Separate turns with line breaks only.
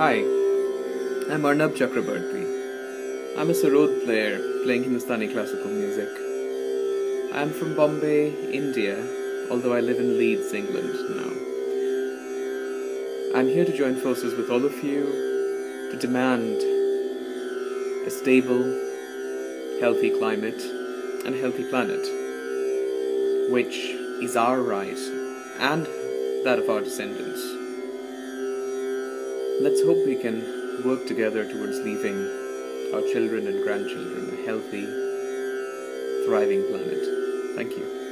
Hi, I'm Arnab Chakrabarty. I'm a Sarod player playing Hindustani classical music. I'm from Bombay, India, although I live in Leeds, England now. I'm here to join forces with all of you to demand a stable, healthy climate and a healthy planet, which is our right and that of our descendants. Let's hope we can work together towards leaving our children and grandchildren a healthy, thriving planet. Thank you.